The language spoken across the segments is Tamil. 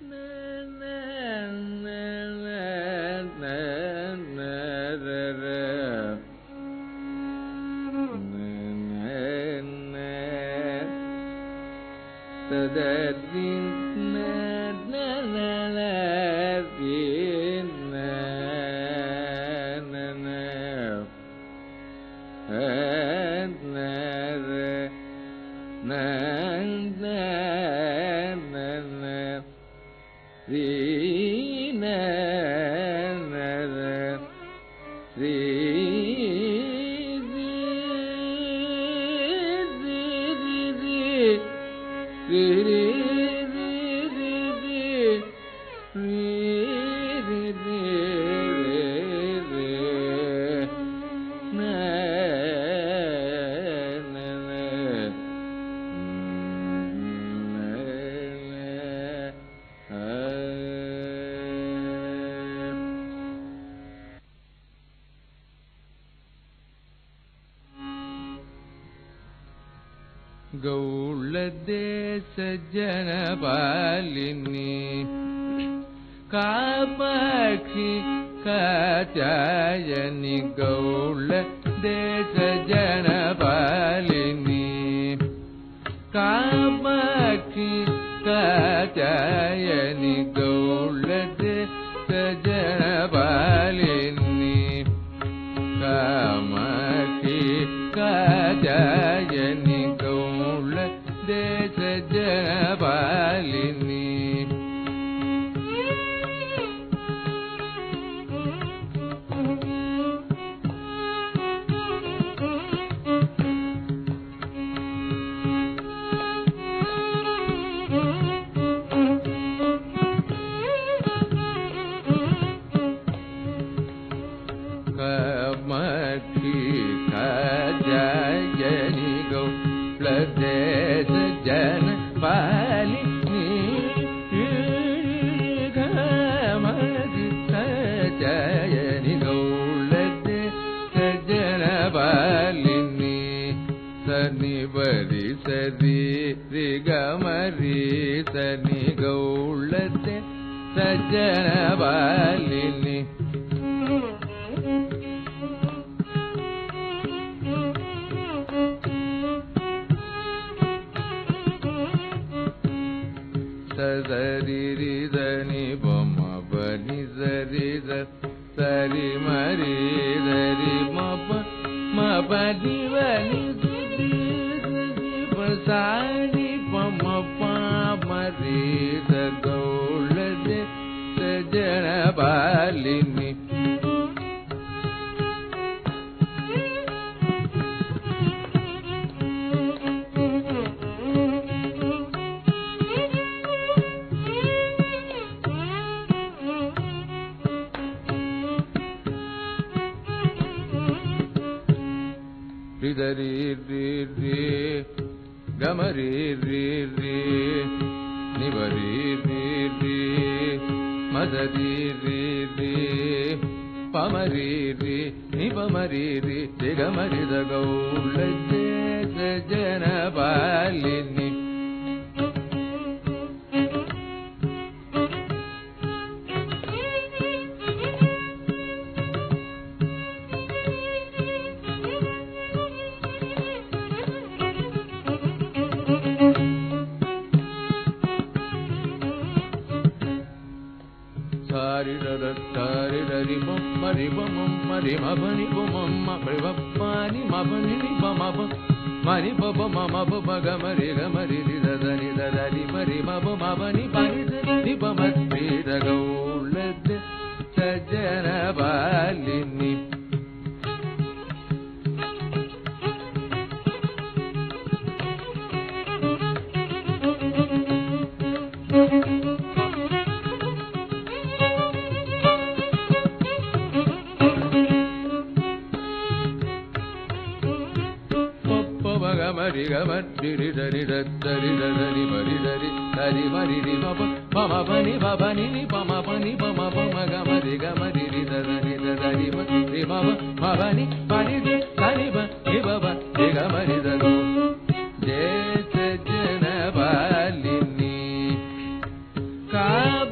ಗೌಳದೇಶ ಜನಪಾಲಿನಿ ಕಾಮಾಕ್ಷಿ ಕಾತ್ಯಾಯನಿ ಗೌಳದೇಶ ಜನಪಾಲಿನಿ ಕಾಮಾಕ್ಷಿ ಕಾತ್ಯಾಯನಿ ಗೌಳದೇಶ ಜನಪಾಲಿನಿ ಕಾಮಾಕ್ಷಿ ಕಾತ್ಯಾಯನಿ ದೇಶ ಜನಪಾಲಿನಿ ಕಾಮಾಕ್ಷಿ ಕಾತ್ಯಾಯನಿ ಗೌಳದೇಶ ಜನಪಾಲಿನಿ ಕಾಮಾಕ್ಷಿ ಕಾತ್ಯಾಯನಿ ಗೌಳದೇಶ ಜನಪಾಲಿನಿ ಸನಿ ಬರಿ ಸರಿ ರಿ ಗಮರಿ ಸನಿ ಗೌಳದೇಶ ಜನಪಾಲಿನಿ ಸರಿ ರಿ ಧನಿ ಬಮ ಬನಿ ಸರಿ ಸರಿ ಮರಿ ಸರಿ ಮಪ ಮ ಬನಿ ಬನಿ ಸಾರಿ ಪಮ ಪ ಮರಿ ದ ಗೌಳದೇಶ ಜನಪಾಲಿನಿ ರಿ ರಿ ರಿ ಗಮರಿ ರಿ ರಿ ನಿಬರಿ ರಿ ರಿ ಮದರಿ ರಿ ರಿ ಪಮರಿ ರಿ ನಿಪಮರಿ ರಿ ಗಮರಿದ ಗೌಳದೇಶ ಜನಪಾಲಿನಿ Sari rari mari bam mari mabani bam mari bapani mabani ni bam mari baba mama baba gamari gamari dadani dadani mari maba mabani bani ni bam ri gauಳದೇಶ ಜನಪಾಲಿನಿ Mari gamari dari dari dari mari dari dari mari ri mama mama bani babani ni mama bani mama mama gamari gamari dari dari mari mama mabani bani dari bani baba gamari dari desha janapalini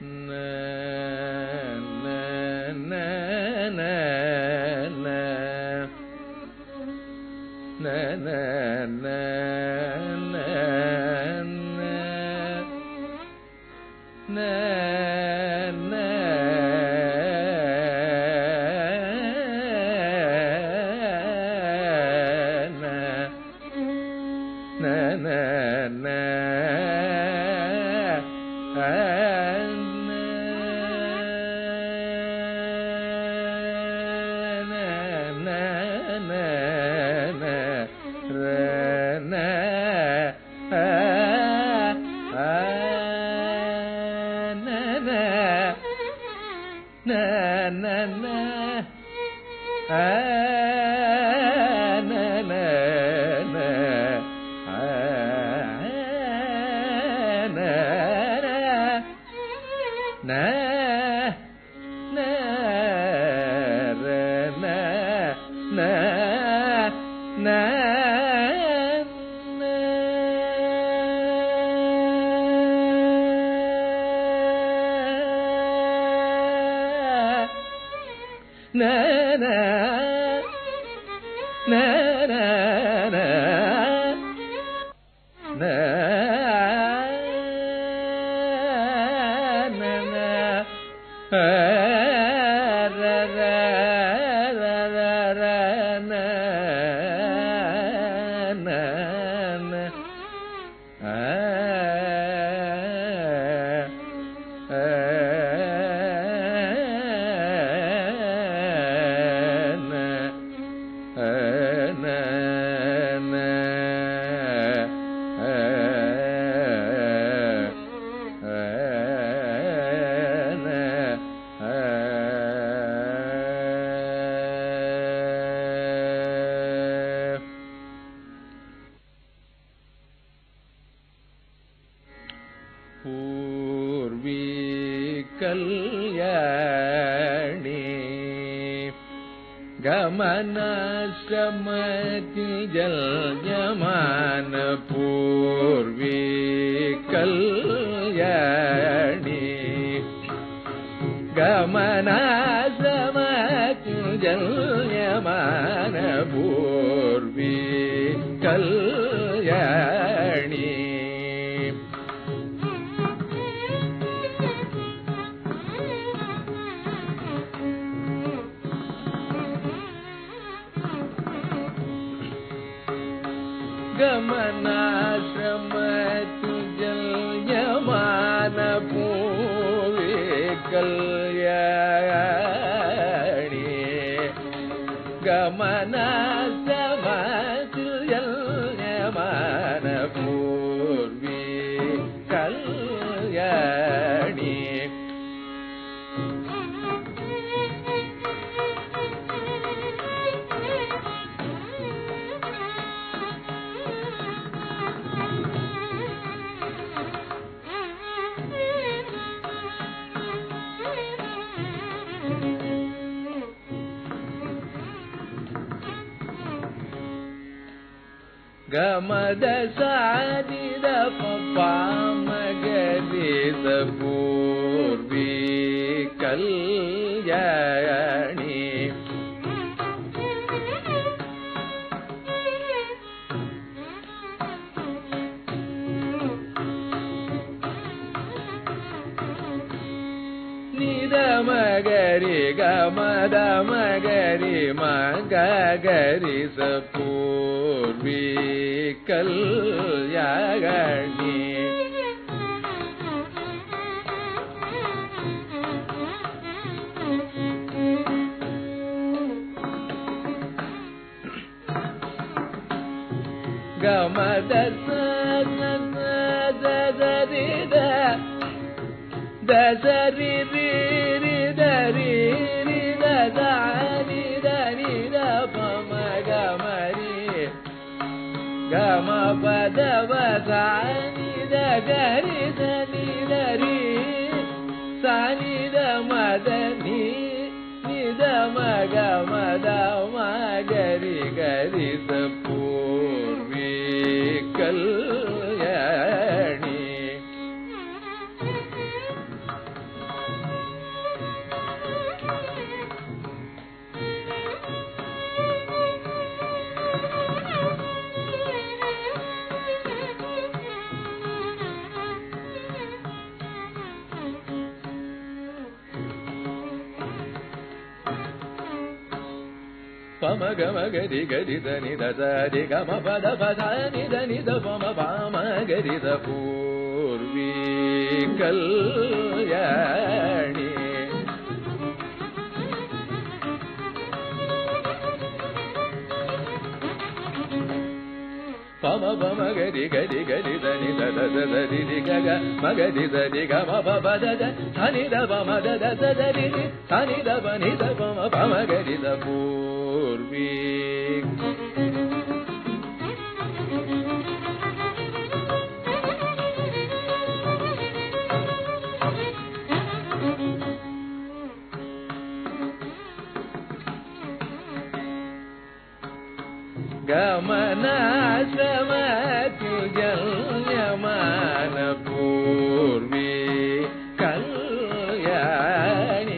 ಗಮದ ಸಾರಿದ ಪಾಮಗರಿದ ಪೂರ್ವಿ ಕಲ್ಯಾಣಿ ನಿದ ಮಗರಿ ಗಮದ ಮಗರಿ ಮಗರಿ ಪೂರ್ವಿ ಕಲ್ಯಾಣಿ ಗಮದ ಸರಿದ ದಸರಿ ರಿ ದರಿ ರಿ ದಾನಿ ದಾನಿ ದ ಪಮ ಗಮರಿ ಗಮ ಪದವ ಸಾನಿ ದ ಗರಿ ಧನಿ ದರಿ ಸಾನಿ ದ ಮದ ನಿ ನಿದ ಮಗ ಮದ ಮಗರಿ ಗರಿ ಸ ಪೂರ್ವಿ ಕಲ್ಯಾಣಿ pama gama gari gari da ni da da di gama pada pada ni da pama pama gari da purvi kalyani pama pama gari gari gari da ni da da da di di ga ga ma gari da di ga ma pa pa da da thani da pa ma da da da da di di thani da pa ni da pa ma pa ma gari da purvi gamana samatu jalyamana purvi kalyani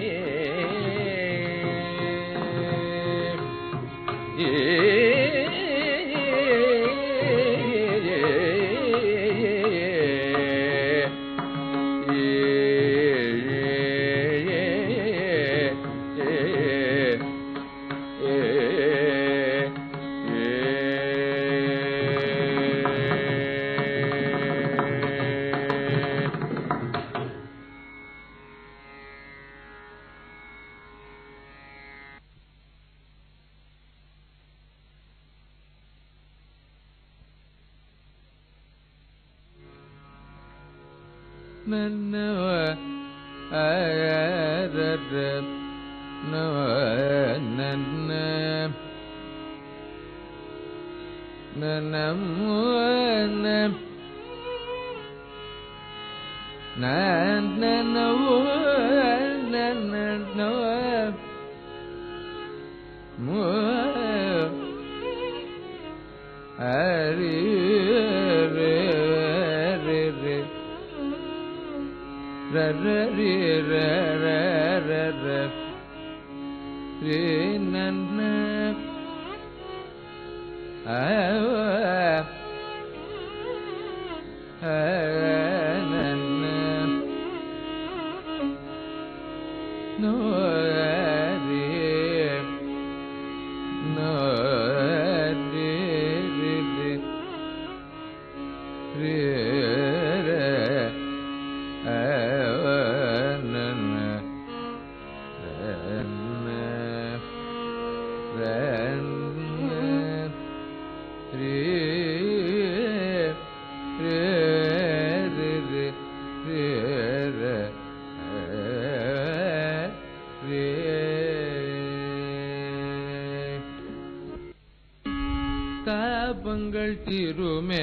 தாபங்கள் திருமே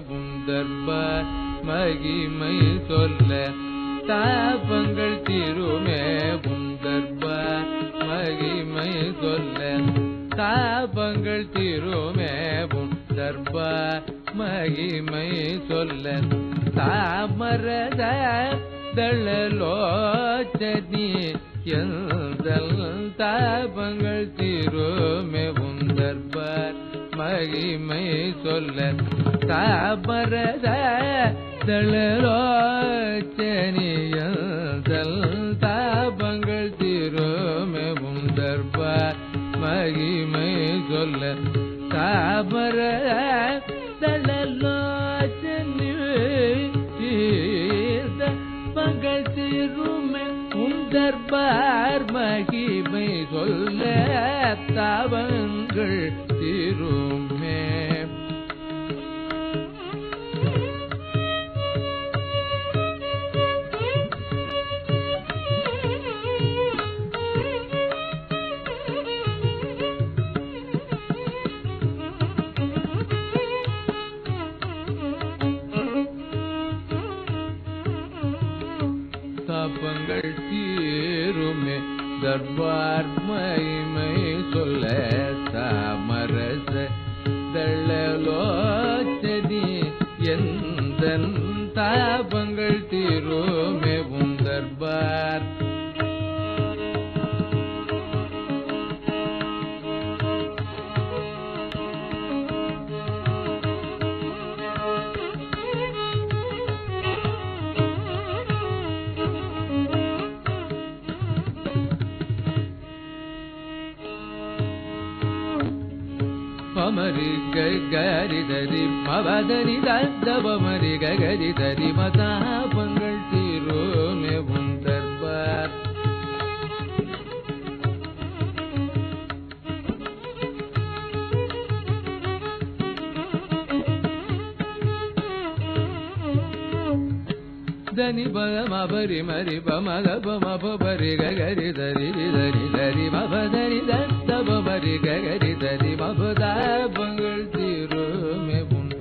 புந்தர்பார் மகிமை சொல்ல தாபங்கள் திருமே புந்தர்பார் மகிமை சொல்ல தாபங்கள் திருமே புந்தர்பார் மகிமை சொல்ல தாமரத தளலோச்சனி எந்தல் தாபங்கள் திருமே புந்தர்பார் மகிமை சொல்ல தாமரத தளலோச்சனியல் தாபங்கள் திருமே புந்தர்பார் மகிமை சொல்ல தாமரத தளலோச்சனி பங்கள் திருமே புந்தர்பார் மகிமை சொல்ல தாபங்கள் திருமே தாபங்கள் தீருமே தர்பார் மகிமை சொல்ல தாமரச தளலோச்சனி எந்தன் தாபங்கள் தீருமே புந்தர்பார் mari gari dari mavadani dadava mari gari dari matapangal tirume undarbar dani bama bari mari bama bama bari gari dari dari dari mavadani dadava mari gari dari mavadapangal tirume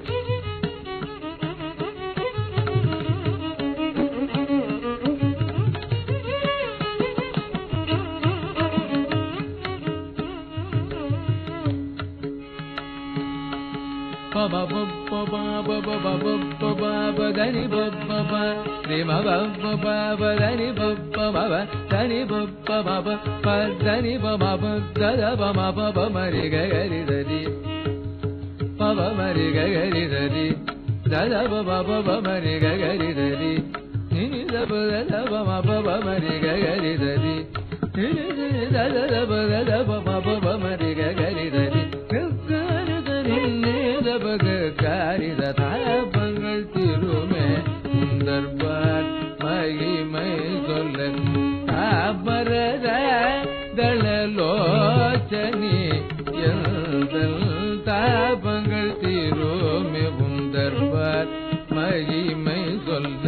baba baba baba baba dani baba rima baba dani baba dani baba dani baba dada baba mari gari dari baba mari gari dari dada baba mari gari dari nini dada baba mari gari dari nini dada baba mari gari dari gari தாபங்கள் திருமே உந்தர்பார் மகிமை சொல்ல அமரர தளலோச்சனி எந்தல் தாபங்கள் திருமே உந்தர்பார் மகிமை சொல்ல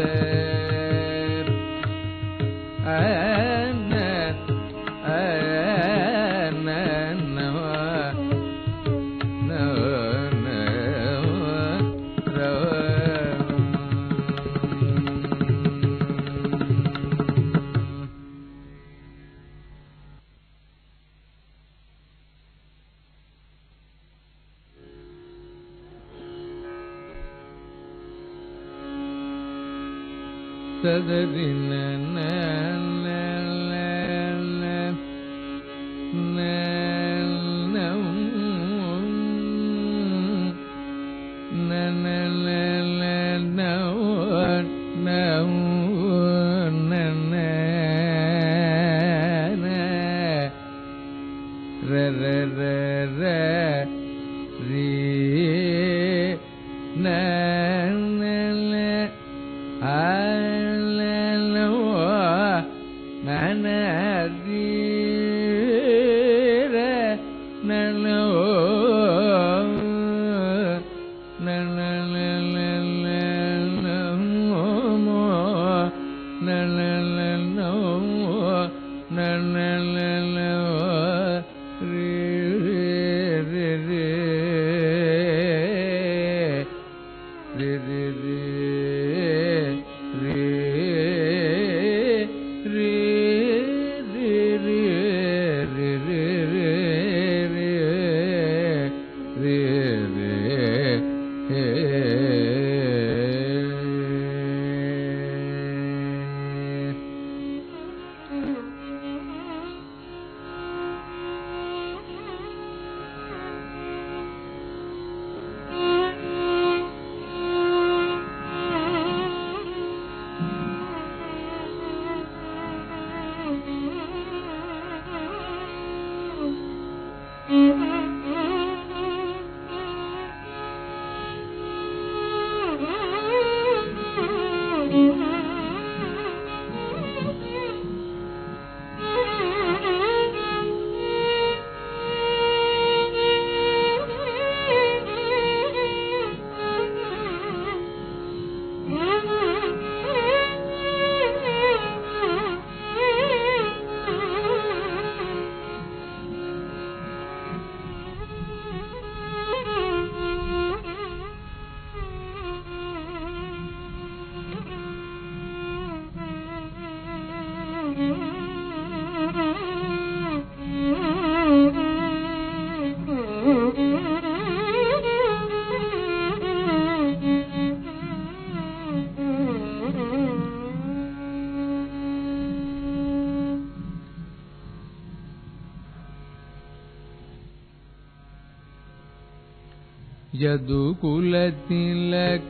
ಯದುಕುಲತಿಲಕ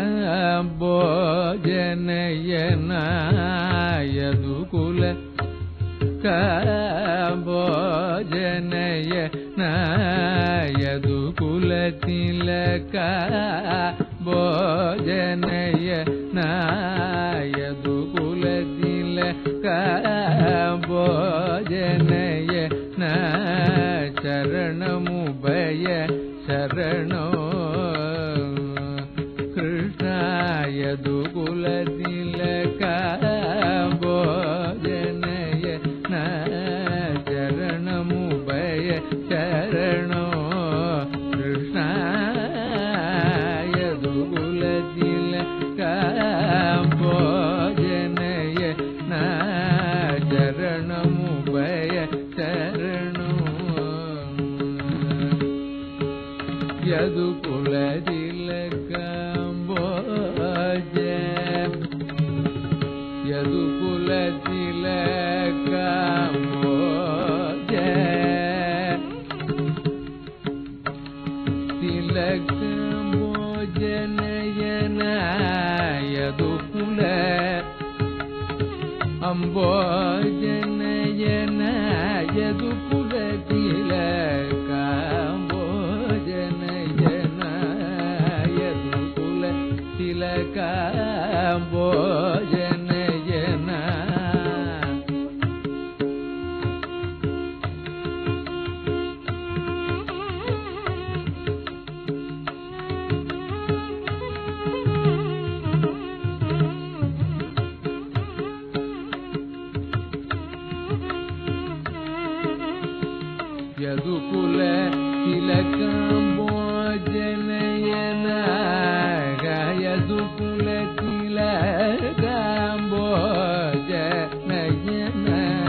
ಭೋಜನಯನ ಯದುಕುಲ ಭೋಜನಯನ ಯದುಕುಲ ತಿಲಕ ಭೋಜನಯ ನಾಯದು ಕುಲ ತಿಲಕ ಭೋಜನಯ ನ ಶರಣಮು ಭಯ ಶರಣೋ ಕೃಷ್ಣಾಯದು ಕುಲ ತಿಲಕ ಭೋಜನಯ ನ ಶರಣಮು ಭಯ ಶರಣೋ ಕೃಷ್ಣಾಯದು ಕುಲ ತಿಲಕ ಭೋಜನಯ ನ ಶರಣಮು ಭಯ ಶರಣೋ ಯದು ಕುಲ ತಿಲಕ ಭೋಜ ಯದು ಕುಲ ತಿಲಕ ಭೋಜ ತಿಲಕ ಭೋಜನಯನ ಯದು ಕುಲ ಅಂಬೋಜನಯನ ಯದು ಕುಲ ತಿಲಕ ಭೋಜನಯನ ಯದು ಕುಲ ತಿಲಕ ಭೋಜನಯನ ಯದು ಕುಲ ತಿಲಕ ಭೋಜನಯನ ಯದು ಕುಲ ತಿಲಕ ಭೋಜನಯನ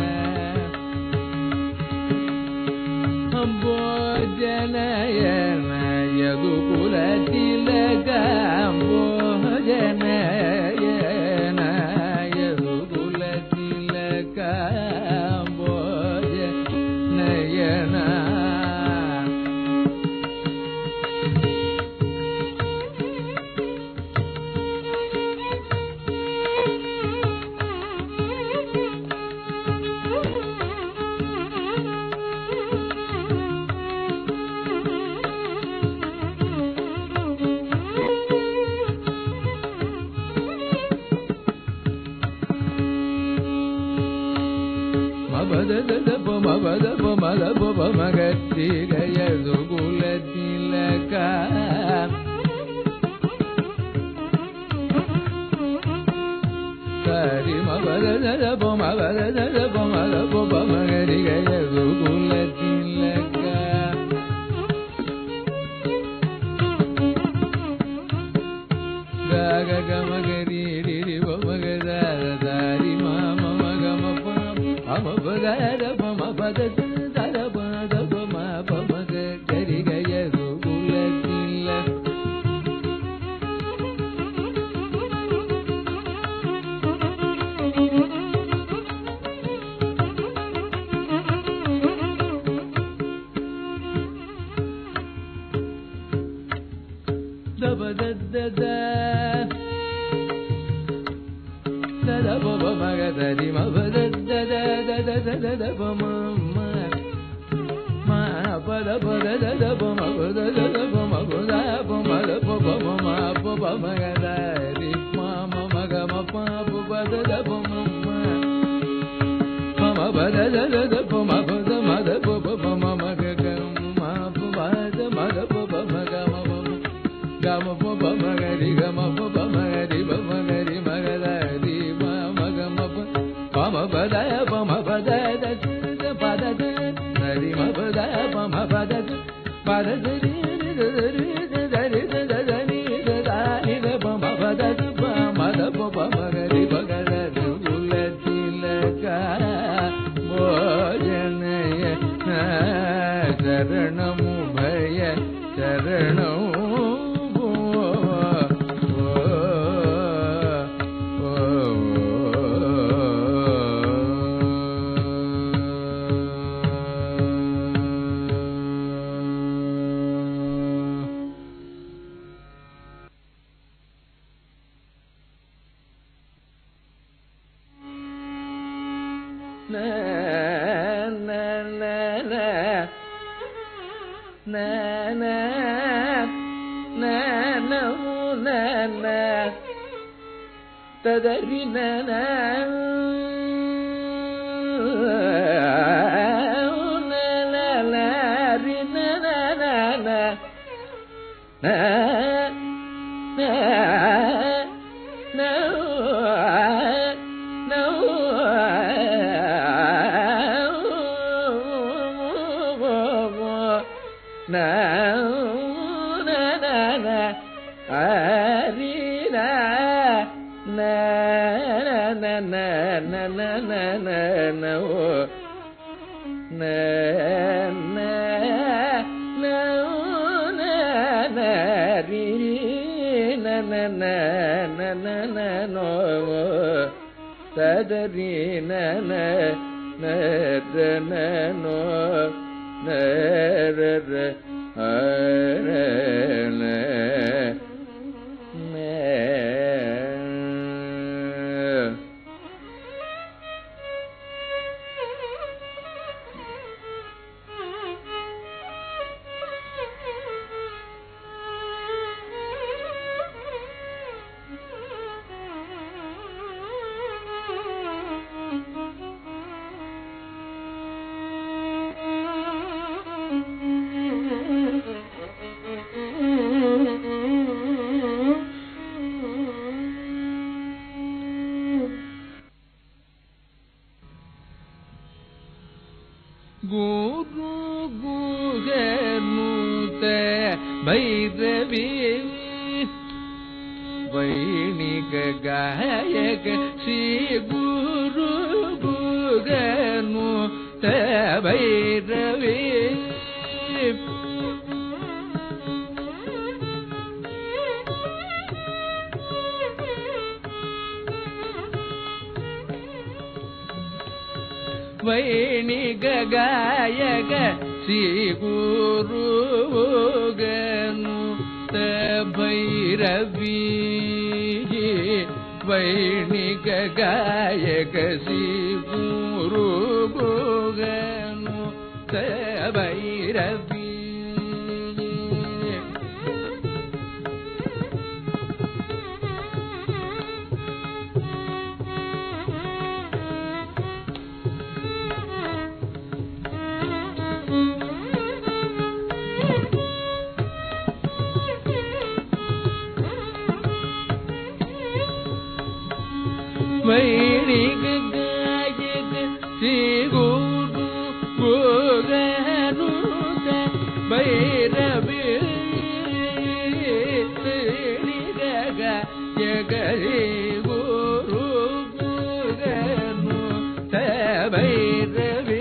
ಭೋಜನಯನ ಯದು ಕುಲ ತಿಲಕ ಭೋಜನಯನ ಯದು ಕುಲ ತಿಲಕ ಭೋಜನಯನ ಮಗತ್ತಿ ಗಯದು ಕುಲ ತಿಲಕ ಸರಿ ಮಗದ ಮಗರಿ ಗಯದು ಕುಲ ತಿಲಕ ಗ ಮಗರಿ ರಿ ಮಗದ ದಾರಿ ಮಾಮ ಮಗ ಮಮ ಪದ ಪಮ ಪದ ದರ ಪದ ಪಮ ಪಮಗ ಗರಿ ಗಯದು ಕುಲ ತಿಲಕ ದಬ ದದ ದದ ಬಬ ಮಗ ದರಿ ಮಬ ದದ ದದ ದದ ಬಮ ಮ ಪದ ಪದ ದದ ಬಮ ಪದ ದದ ಬಮ ಪದ ಬಮ ಪದ ಬಮ ಪದ ಮಗ ದರಿ ಮಮ ಮಗ ಮಪ ಪದ ದದ ಬಮ ಮಮ ಪದ ದದ ಬಮ ಪದ ಮದ ಪದ ಬಮ ಮಗ ಗಮ ಪದ ಮದ ಪದ ಮಗ ಮಮ ಗಮ ಪದ ಮಗರಿ ಗಮ ಪದ ಮಗರಿ ಬಮಗರಿ ಮಗದರಿ ಮಗ ಮಪ ಪಮ ಪದ ಪಮ ಪದ ದದ ಪದ ದರಿ ಮ ಪದ ಪಮ ಪದ ಪದ ದರಿ ದರಿ ದರಿ ದರಿ ದರಿ ಪಮ ಪದ ಪಮ ದ ಪಮಗರಿ ಮಗದರಿ ಕುಲ ತಿಲಕ ಭೋಜನಯ ಶರಣಮು ಭಯ ಶರಣೋ na na ததரி நன ததரி நன நோ நர பைரவி வைணிக காயக ஸ்ரீ குரு குகனு பைரவி வைணிக காயக ஸ்ரீ குரு குகனு பைரவி வைணிக காயக ஸ்ரீ குரு குகனு பைரவி வைணிக காயக ஸ்ரீ குரு குகனு பைரவி வைணிக காயக ஸ்ரீ குரு குகனு பைரவி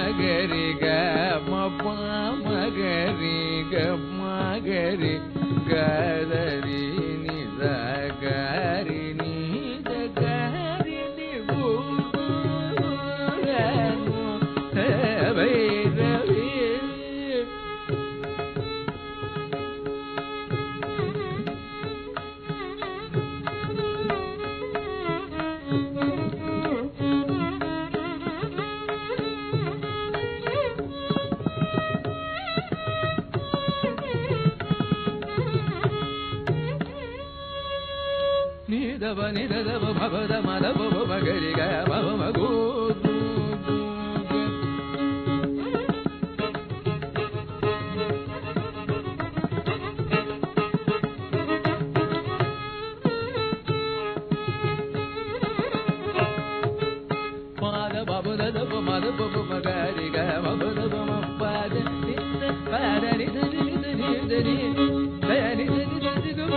மகரி க மப மகரி க மகரி கரி நி கரி நி கரி நி பைரவி நிதவ நிதவ பவத மதவ மகரி க பவ மகு பாத பவத மதவ மகரி க பவத மப்பத நித பாத நித நித நித நித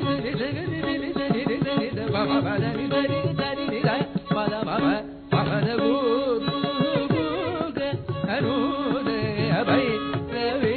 Baba bada ni bari dari ni ga bada baba bada gu ga anu de abai ravi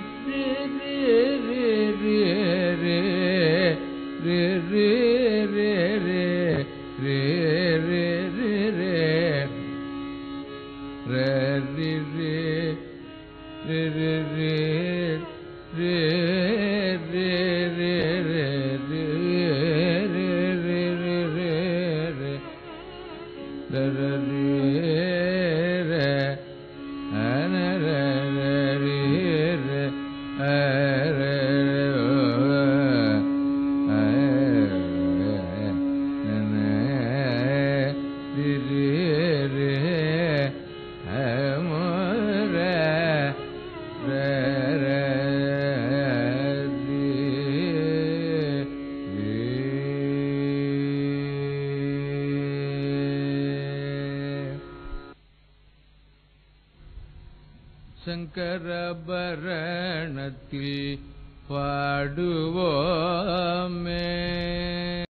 சங்கரபரணத்தில் பாடுவோமே.